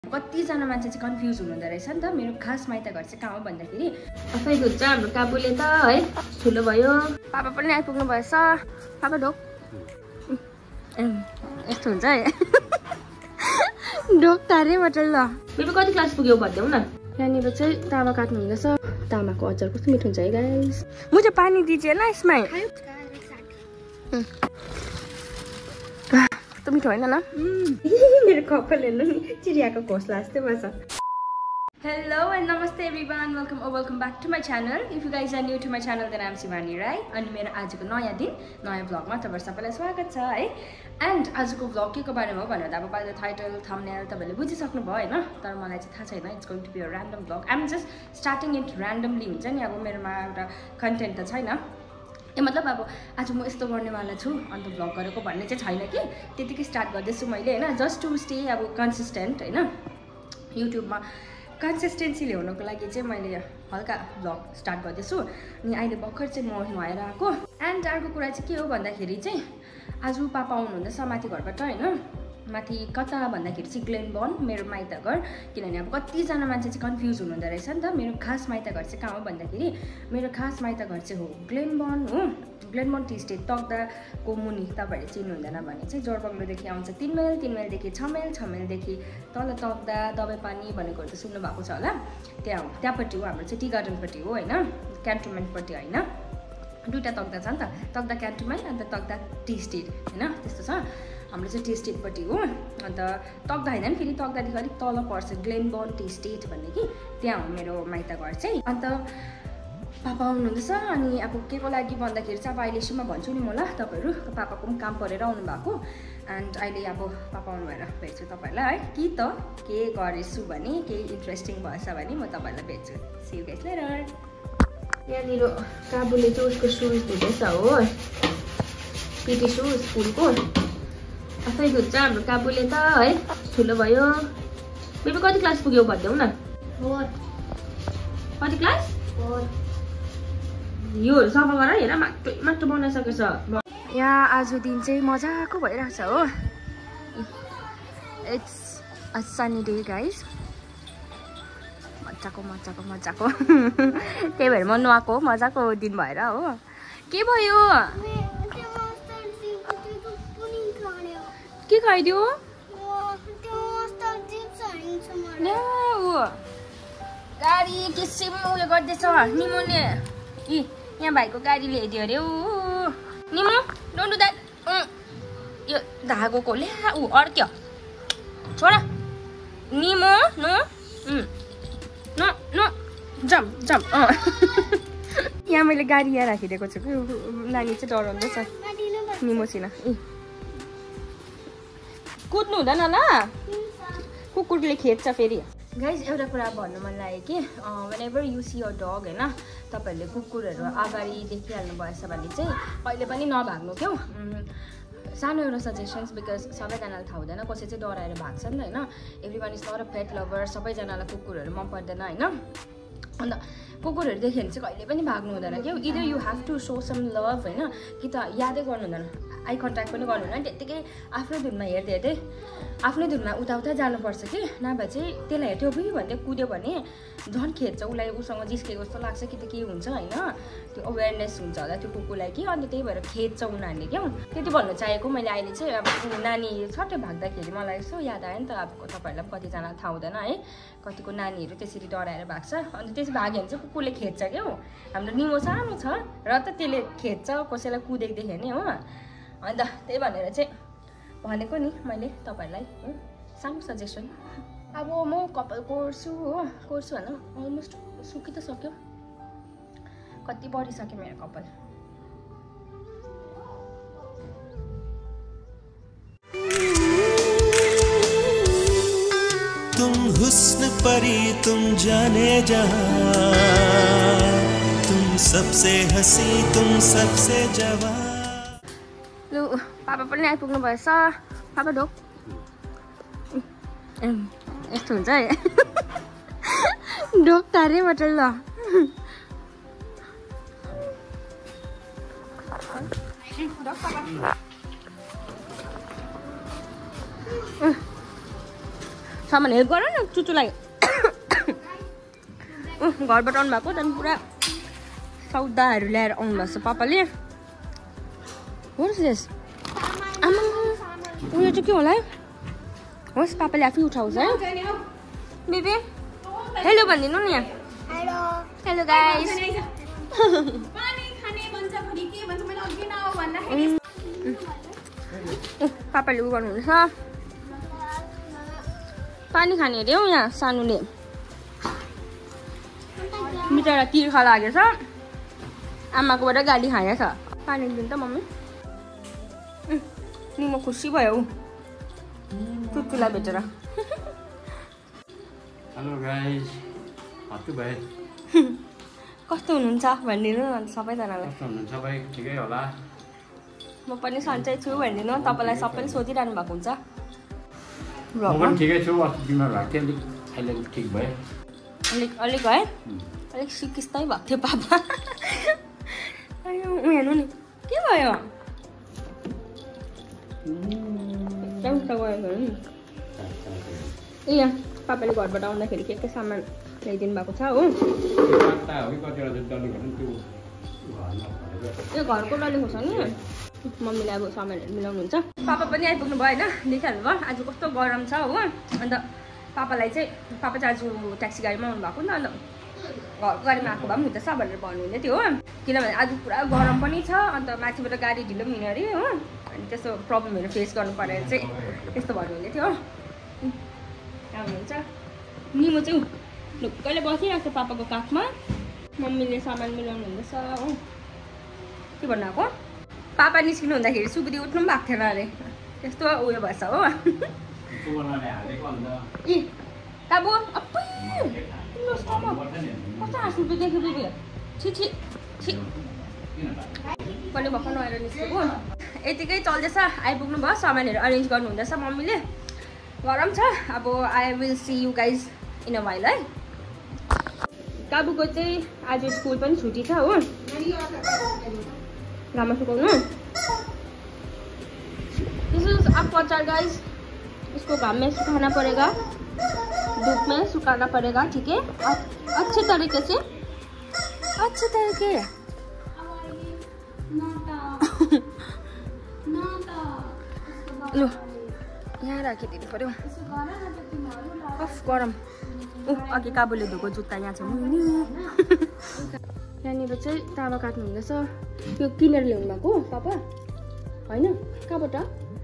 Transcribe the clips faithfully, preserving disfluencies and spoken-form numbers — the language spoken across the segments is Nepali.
कतिजना मान्छे चाहिँ कन्फ्युज हुनुहुँदो रहेछ नि त मेरो खास माइत घर चाहिँ कहाँ हो भन्दाखेरि आफै खुज्छ हाम्रो काबुले त है ठुलो भयो पापा पनि आइपुग्नु भएछ पापा ढोक यस्तो हुन्छ है ढोक तारेबाट ल मेरो कति क्लास पुग्यो भनिदेऊ न यहाँनिर चाहिँ तामा काट्नु हुँदैछ तामाको अचार कस्तो मिठो हुन्छ है गाइस मुझे पानी दीजिए ना इसमें तो मिठो होइन न मेरो कपाल हेर्नु नि चिडियाको घोसला जस्तै भएछ हेलो एन्ड नमस्ते everyone welcome oh welcome back to my channel if you guys are new to my channel then I am Shivani Rai अनि मेरो आजको नयाँ दिन नयाँ भ्लगमा तपाईँहरू सबैलाई स्वागत छ है एन्ड आजको भ्लग के को बारेमा हो भनेर अब बाइ द टाइटल थम्बनेल तपाईँले बुझिसक्नु भयो होइन तर मलाई चाहिँ थाहा छैन it's going to be a random vlog I am just starting it randomly हुन्छ नि अब मेरोमा एउटा कन्टेन्ट त छैन ए मतलब अब आज म यस्तो गर्नेवाला छु अन्त भ्लग गरेको भन्ने चाहिँ छैन कि त्यतिकै स्टार्ट गर्दैछु मैले होइन जस्ट टु स्टे अब कन्सिस्टेन्ट होइन युट्युबमा कन्सिस्टेन्सी ल्याउनको लागि चाहिँ मैले हल्का भ्लग स्टार्ट गर्दैछु अनि अहिले भर्खर चाहिँ म नुहाएर आएको एन्ड अर्को कुरा चाहिँ के हो भन्दाखेरि चाहिँ आज पापा आउनुहुँदैछ माथि घरबाट होइन माथि कता भन्दाखेरि चाहिँ ग्लेनबर्न मेरो माइत घर किनभने अब कतिजना मान्छे चाहिँ कन्फ्युज हुनुहुँदो रहेछ नि त मेरो खास माइत घर चाहिँ कहाँ हो भन्दाखेरि मेरो खास माइत घर चाहिँ हो ग्लेनबर्न हो ग्लेनबर्न टी स्टेट तक्दाको मुनि तपाईँहरूले चिन्नुहुँदैन भने चाहिँ जोरबङ्गलोदेखि आउँछ तिन माइल तिन माइलदेखि छ माइल छ माइलदेखि तल तक्दा दबाई पानी भनेकोहरू त सुन्नु भएको छ होला त्यहाँ हो त्यहाँपट्टि हो हाम्रो चाहिँ टी गार्डनपट्टि हो होइन क्यान्टोनमेन्टपट्टि होइन दुईवटा तक्दा छ नि त तक्दा क्यान्टोनमेन्ट अन्त तक्दा टी स्टेट होइन त्यस्तो छ हाम्रो चाहिँ टी स्टेटपट्टि हो अन्त तक्दा होइन नि फेरि तक्दादेखि अलिक तल पर्छ ग्लेनबर्न टी स्टेट भन्ने कि त्यहाँ हो मेरो माइत घर चाहिँ अन्त पापा आउनुहुँदैछ अनि अब के को लागि भन्दाखेरि चाहिँ अब अहिले यसोमा भन्छु नि म ल तपाईँहरू पापाको पनि काम परेर आउनु भएको एन्ड अहिले अब पापा आउनु भएर भेट्छु तपाईँहरूलाई है कि त के गरेछु भने केही इन्ट्रेस्टिङ भएछ भने म तपाईँहरूलाई भेट्छु सी यु गाइस लेटर यहाँनिर काबुले चाहिँ उसको सुज धुँदैछ हो पिटी सुज स्कुलको आफै धुन्छ हाम्रो काबुले त है ठुलो भयो मेरो कति क्लास पुग्यो भनिदेऊ न कति क्लास योहरू सफा गर हेर माटो माटो बनाइसकेछ यहाँ आज दिन चाहिँ मजाको भइरहेछ हो it's a sunny day guys मजाको मजाको मजाको त्यही भएर म नुहाएको मजाको दिन भएर हो के भयो के खाइदियो गाडी किसिम उयो गर्दैछ निमोले इ यहाँ भाइको गाडी ल्याइदियो अरे ऊ निमो डोन्ट डु द्याट यो धागोको ल्या ऊ अड्क्यो छोड निमो न न न जम जम यहाँ मैले गाडी यहाँ राखिदिएको छु कि नानी चाहिँ डराउँदैछ निमोसिन इ कुद्नु हुँदैन ल कुकुरले खेद्छ फेरि गाइज एउटा कुरा भन्नु मन लाग्यो कि whenever you see your dog होइन तपाईँहरूले कुकुरहरू अगाडि देखिहाल्नु भएछ भने चाहिँ कहिले पनि नभाग्नु क्या सानो एउटा सजेसन्स बिकज सबैजनालाई थाहा हुँदैन कसै चाहिँ डराएर भाग्छन् होइन everyone is not a pet lover सबैजनालाई कुकुरहरू मन पर्दैन होइन अन्त कुकुरहरू देख्यो भने चाहिँ कहिले पनि भाग्नु हुँदैन क्या either you have to show some love होइन कि त यादै गर्नु हुँदैन आई कन्ट्याक्ट पनि गर्नु हुँदैन त्यत्तिकै आफ्नै धुनमा हेर्दै हेर्दै आफ्नै धुनमा उता उता जानुपर्छ कि नभए चाहिँ त्यसलाई हेर्थ्यो पनि भन्दै कुद्यो भने झन् खेद्छ उसलाई उसँग जिस्केको जस्तो लाग्छ कि त के हुन्छ होइन त्यो अवेरनेस हुन्छ होला त्यो कुकुरलाई कि अन्त त्यही भएर खेद्छ उनीहरूले क्या त्यति भन्नु चाहेको मैले अहिले चाहिँ अब नानी छट्टै भाग्दाखेरि मलाई यसो याद आयो नि त अब तपाईँहरूलाई पनि कतिजना थाहा हुँदैन है कतिको नानीहरू त्यसरी डराएर भाग्छ अन्त त्यसरी भाग्यो भने चाहिँ कुकुरले खेद्छ क्या हाम्रो निमो सानो छ र त त्यसले खेद्छ कसैलाई कुदेको देख्यो भने हो अन्त त्यही भनेर चाहिँ भनेको नि मैले तपाईँहरूलाई सानो सजेसन अब म कपाल कोर्छु हो कोर्छु होइन अलमोस्ट सुकि त सक्यो कति बढिसक्यो मेरो कपाल तुम हुस्न परी तुम जाने जहां तुम सबसे हंसी तुम सबसे जवान लु पापा पनि आइपुग्नु भएछ पापा ढोक यस्तो हुन्छ है ढोक तारेबाट ल सामान हेल्प गर न चुचुलाई घरबाट आउनु भएको त्यहाँदेखि पुरा सौदाहरू ल्याएर आउनु भएको छ पापाले होस् आमा उयो चाहिँ के होला है होस् पापाले आफै उठाउँछ है बेबी हेलो भनिदिनु नि यहाँ हेलो हेलो गाइस पापाले उ गर्नुहुँदैछ पानी खाने अरे हौ यहाँ सानोले बिचरा तिर्खा लागेछ आमाकोबाट गाली खाएछ पानी दिनु त मम्मी नि म खुसी भयो चुचुलाई भेटेर हेलो गाइस हत्तु भाइ कस्तो हुनुहुन्छ भनिदिनु न सबैजनालाई कस्तो हुनुहुन्छ भाइ ठिकै होला म पनि सन्चै छु भनिदिनु तपाईँलाई सबैले सोधिरहनु भएको हुन्छ म पनि ठिकै छु अस्ति बिमार भएको थिएँ अलिक अहिले ठिक भयो अलिक अलिक है अलिक सिकिस्तै भएको थियो पापा हेर्नु नि के भयो ए यहाँ पापाले घरबाट आउँदाखेरि के के सामान ल्याइदिनु भएको छ हो यो घरको डल्ले खोर्सानी मम्मीले अब सामानहरू मिलाउनुहुन्छ पापा पनि आइपुग्नु भयो होइन देखिहाल्नु भयो आज कस्तो गरम छ हो अन्त पापालाई चाहिँ पापा चाहिँ आज ट्याक्सी गाडीमा आउनु भएको नि त अन्त घरको गाडीमा आएको भए पनि हुँदैछ भनेर भन्नुहुँदै थियो हो किनभने आज पुरा गरम पनि छ अन्त माथिबाट गाडी ढिलो पनि हिँड्यो अरे हो अनि त्यस्तो प्रब्लमहरू फेस गर्नु परेर चाहिँ त्यस्तो भन्नुहुँदै थियो हो कहाँ हुनुहुन्छ निमो चाहिँ ढुक्कैले बसिरहेको छ पापाको काखमा मम्मीले सामान मिलाउनु हुँदैछ हो के भन्नु आएको पापा निस्किनु हुँदाखेरि सुकुदी उठ्नु पनि भएको थिएन अरे त्यस्तो उयो भएछ हो ए काबु अप्पै कस्तो हाँस्नु त्यो देख्यो बेबी छि छि छि कहिले भर्खर नआएर निस्केको यतिकै चल्दैछ आइपुग्नु भयो सामानहरू अरेन्ज गर्नु हुँदैछ मम्मीले गरम छ अब I will see you guys in a while है काबुको चाहिँ आज स्कुल पनि छुट्टी छ हो घाममा सुकाउनु दिस इज आपको अचार गाइज इसको घाम में सुखाना पड़ेगा धूप में सुखाना पड़ेगा ठीक है अच्छे तरीके से अच्छे तरीके लो यहाँ राखिदिनु पर्यो अफ गरम ऊ अघि काबुले धोएको जुत्ता यहाँ छ मुनि यहाँनिर चाहिँ तामा काट्नु हुँदैछ त्यो किनेर ल्याउनु भएको पापा होइन कहाँबाट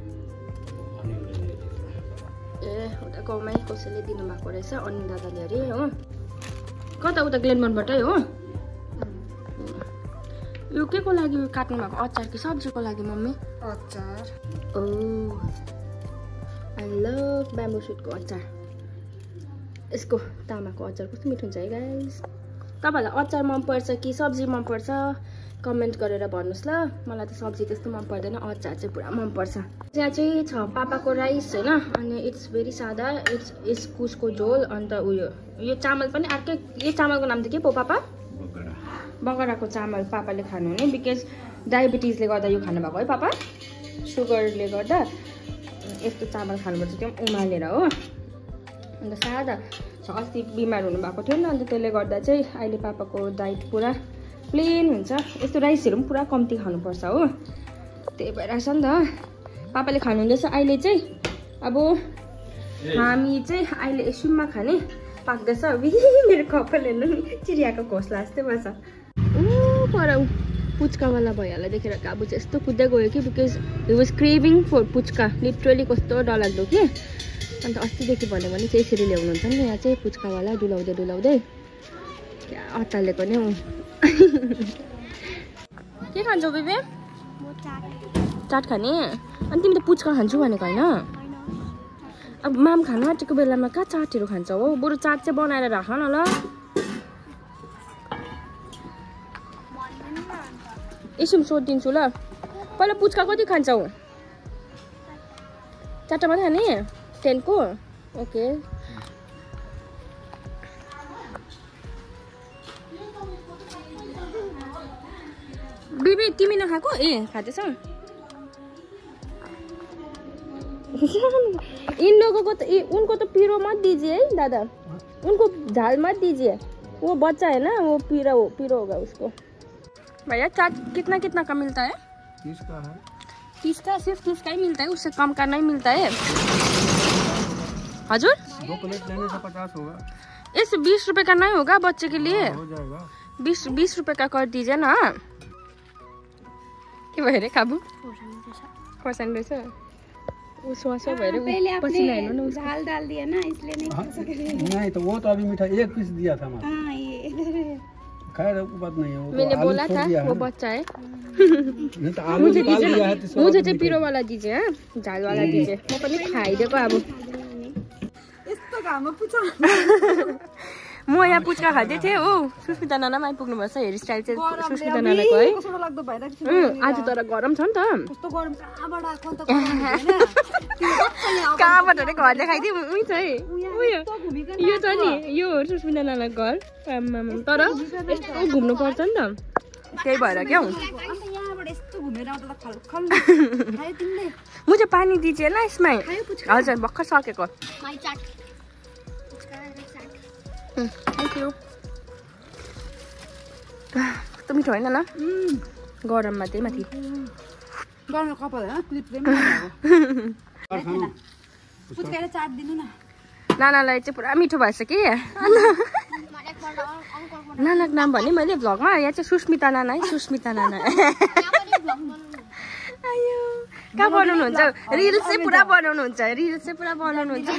ए उता गाउँमै कसैले दिनुभएको रहेछ अनि दादाले अरे हो कता उता ग्लेनबर्नबाटै हो यो के को लागि काट्नु भएको अचार कि सब्जीको लागि मम्मी अचार ओ आई लभ ब्याम्बो सुटको अचार यसको तामाको अचार कस्तो मिठो हुन्छ है गाइस तपाईँहरूलाई अचार मनपर्छ कि सब्जी मनपर्छ कमेन्ट गरेर भन्नुहोस् ल मलाई त सब्जी त्यस्तो मन पर्दैन अचार चाहिँ पुरा मनपर्छ त्यहाँ चाहिँ छ पापाको राइस होइन अनि इट्स भेरी सादा इट्स इस्कुसको झोल अन्त उयो यो चामल पनि अर्कै यो चामलको नाम चाहिँ के पो पापा बगडाको चामल पापाले खानुहुने बिकज डायबिटिजले गर्दा यो खानुभएको है पापा सुगरले गर्दा यस्तो चामल खानुपर्छ त्यो पनि उमालेर हो अन्त सादा अस्ति बिमार हुनुभएको थियो नि अन्त त्यसले गर्दा चाहिँ अहिले पापाको डाइट पुरा प्लेन हुन्छ यस्तो राइसहरू पनि पुरा कम्ती खानुपर्छ हो त्यही भइरहेछ नि त पापाले खानुहुँदैछ अहिले चाहिँ अब हामी चाहिँ अहिले सुममा खाने पाक्दैछ मेरो कपाल हेर्नु नि चिडियाको घोसला जस्तै भएछ ऊ पर पुच्कावाला भइहाल्यो देखेर काबु चाहिँ यस्तो कुद्दै गयो कि because he was craving for puchka literally कस्तो डरलाग्दो कि अन्त अस्तिदेखि भन्यो भने चाहिँ यसरी ल्याउनुहुन्छ नि यहाँ चाहिँ पुच्कावाला डुलाउँदै डुलाउँदै क्या अत्तालेको नि हौ के खान्छौ बेबी चाट खाने अनि तिमी त पुच्का खान्छु भनेको होइन अब माम खानु आँटेको बेलामा कहाँ चाटहरू खान्छौ हो बरु चाट चाहिँ बनाएर राख न ल यसो सोधिदिन्छु ल पहिला पुच्का कति खान्छौ चारवटा मात्रै खाने टेनको ओके बेबी तिमी नखाएको ए खाँदैछौ इन लोगों को तो उनको तो पीरो मत दीजिए दादा, उनको झाल मत दीजिए, वो बच्चा है ना, वो पीरा वो पीरो होगा उसको। भैया चाट कितना कितना का मिलता है? तीस का है। तीस का? सिर्फ तीस का ही मिलता है, उससे कम का नहीं मिलता है। हजुर दो प्लेट लेने से पचास होगा। इस बीस रुपए का नहीं होगा बच्चे के लिए? हो जाएगा। बीस बीस रुपए का कर दीजिए ना। के भयो रे काबु? खोर्सानी रहेछ। वो स्वासो भएर पसीना हेर्नु न, झाल डाल दिया ना इसलिए नहीं खा सक रहे। नहीं तो वो तो अभी मीठा एक पीस दिया था मैं। हाँ ये खैर बात नहीं है, वो मैंने तो बोला था वो बच्चा है। नहीं तो आलू मुझे निकाल दिया है तो दीजिए, मुझे चाहिँ पिरो वाला दीजिए, हाँ झाल वाला दीजिए। म पनि खाइदिएको अब। यस्तो घाममा पुचा म यहाँ पुच्का खाँदै थिएँ हो, सुस्मिता नाना आइपुग्नु भएको छ। हेयर स्टाइल चाहिँ सुस्मिता नानाको है। कस्तो लाग्दो भइरहेको छ। आज तर गरम छ नि त। कस्तो गरम कहाँबाट आएको त कहाँबाट रे घर देखाइदिउँ। उही छ है, उयो यो छ नि, यो हो सुस्मिता नानाको घर। आम्मामा, तर यस्तो घुम्नु पर्छ नि त, त्यही भएर क्या हौ। अन्त यहाँबाट यस्तो घुमेर आउँदा त खलखल खायो तिमीले। मुझे पानी दीजिए ना इसमें। हजुर भर्खर सकेको। Thank you. कस्तो मिठो होइन न? गरममा त्यही माथि गर्नु कपाल होइन क्लिप चाहिँ पुच्काएर चाट दिनु न। नानालाई चाहिँ पुरा मिठो भएछ कि। नानाको नाम भने मैले भ्लगमा, यहाँ चाहिँ सुस्मिता नाना है, सुस्मिता नाना। आयो कहाँ बनाउनुहुन्छ? रिल्स चाहिँ पुरा बनाउनुहुन्छ, रिल्स चाहिँ पुरा बनाउनुहुन्छ।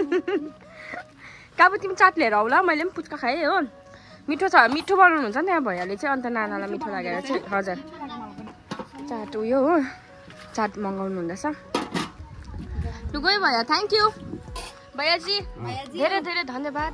काबु तिमी चाट लिएर आऊ ल, मैले पनि पुच्का खाएँ हो। मिठो छ, मिठो बनाउनुहुन्छ नि यहाँ भैयाले चाहिँ, अन्त नानालाई मिठो लागेर चाहिँ। हजुर चाट उयो हो, चाट मगाउनु हुँदैछ। लु गयो भैया, थ्याङ्क यू भैयाजी, धेरै धेरै धन्यवाद।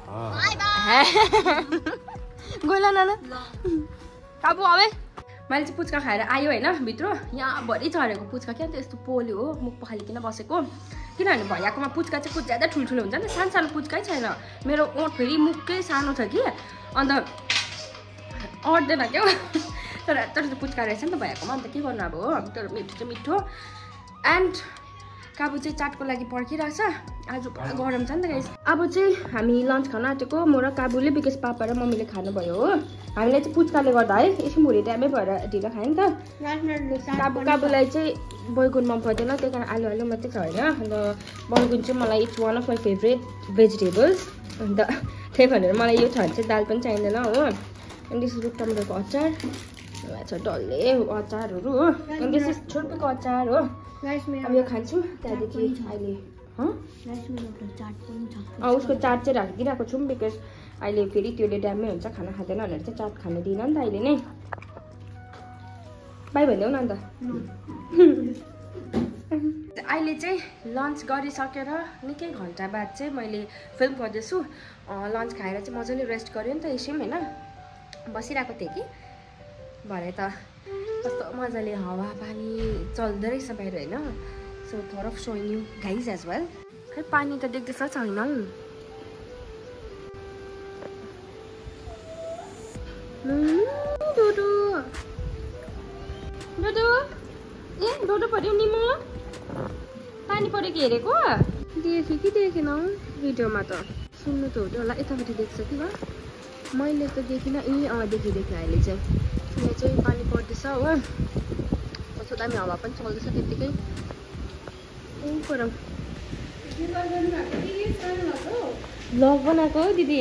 गयो नाना काबु आवे। मैले चाहिँ पुच्का खाएर आयो होइन भित्र, यहाँ भरि झरेको पुच्का क्या त यस्तो पोल्यो हो, मुख पखालिकन बसेको। किनभने भैयाकोमा पुच्का चाहिँ कुछ ज्यादा ठुल्ठुलो हुन्छ नि, सानो सानो पुच्कै छैन। मेरो ओठ फेरि मुखकै सानो छ कि, अन्त अट्दैन क्या। तर तर पुच्का रहेछ नि त भैयाकोमा, अन्त के गर्नु अब हो। तर मिठो चाहिँ मिठो। एन्ड काबु चाहिँ चाटको लागि पर्खिरहेछ। आज पुरा गरम छ नि त गाइस। अब चाहिँ हामी लन्च खान आँटेको, म र काबुले, बिकज पापा र मम्मीले खानुभयो हो। हामीले चाहिँ पुच्काले गर्दा है एकछिन भुँडी टाइमै भएर ढिलो खायो नि त। काबु काबुलाई चाहिँ बैगुन मन पर्दैन, त्यही कारण आलु आलु मात्रै छ होइन। अन्त बैगुन चाहिँ मलाई it's one of my favourite vegetables, अन्त त्यही भनेर मलाई यो छ भने चाहिँ दाल पनि चाहिँदैन हो। अनि दिस रुख टमाटरको अचार छ, डल्ले अचारहरू हो। अनि दिस इज छुर्पीको अचार हो। अब यो खान्छौँ, त्यहाँदेखि अहिले उसको चाट चाहिँ राखिदिइरहेको छौँ, बिकज अहिले फेरि त्यसले ड्यामै हुन्छ, खाना खाँदैन भनेर चाहिँ चाट खानु दिएन नि त अहिले नै। बाई भनिदेऊ न अन्त। अहिले चाहिँ लन्च गरिसकेर निकै घन्टा बाद चाहिँ मैले फिल्म गर्दैछु। लन्च खाएर चाहिँ मजाले रेस्ट गऱ्यो नि त एकछिन होइन, बसिरहेको थिएँ कि भरे त कस्तो मजाले हावा पानी चल्दो रहेछ बाहिर होइन। So thought of showing you guys as well. खै पानी त देख्दैछ छैन। डोडो डोडो ए डोडो पऱ्यो नि, म पानी पऱ्यो कि हेरेको देखेँ कि देखेन भिडियोमा त। सुन्नु त हो होला, यतापट्टि देख्छ कि ल, मैले त देखिनँ। ए अँ देखि देखेँ अहिले चाहिँ यहाँ चाहिँ पानी पर्दैछ हो। कस्तो दामी हावा पनि चल्दैछ त्यत्तिकै। ऊपर भ्लग बनाएको हो दिदी।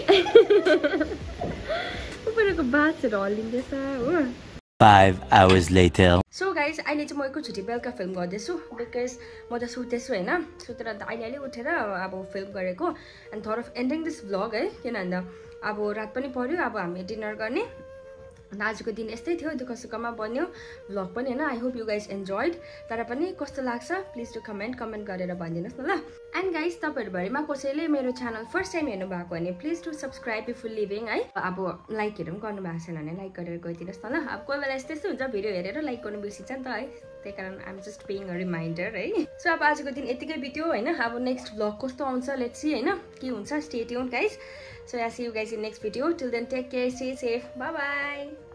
उपरको बासहरू हल्लिँदैछ हो। Five hours later. So guys अहिले चाहिँ म एकैचोटि बेलुका फिल्म गर्दैछु, बिकज म त सुतेछु होइन। सुतेर अन्त अहिले अहिले उठेर अब फिल्म गरेको। एन्ड थोर अफ एन्डिङ दिस भ्लग है, किन भन्दा अब रात पनि पऱ्यो, अब हामी डिनर गर्ने। अन्त आजको दिन यस्तै थियो, दुःख सुखमा बन्यो भ्लग पनि होइन। I hope you guys enjoyed. तर पनि कस्तो लाग्छ प्लिज टु कमेन्ट कमेन्ट गरेर भनिदिनुहोस् न ल। एन्ड गाइज तपाईँहरूभरिमा कसैले मेरो च्यानल फर्स्ट टाइम हेर्नु भएको भने please to subscribe before leaving है। अब लाइकहरू पनि गर्नु भएको छैन भने लाइक गरेर गइदिनुहोस् न ल। अब कोही बेला यस्तै हुन्छ, भिडियो हेरेर लाइक गर्नु बिर्सिन्छ नि त है, त्यही कारण I'm just paying a reminder है। सो अब आजको दिन यतिकै बित्यो होइन। अब नेक्स्ट भ्लग कस्तो आउँछ लेट्स सी होइन, के हुन्छ। Stay tuned guys. So I'll see you guys in next video. Till then, take care, stay safe. Bye bye.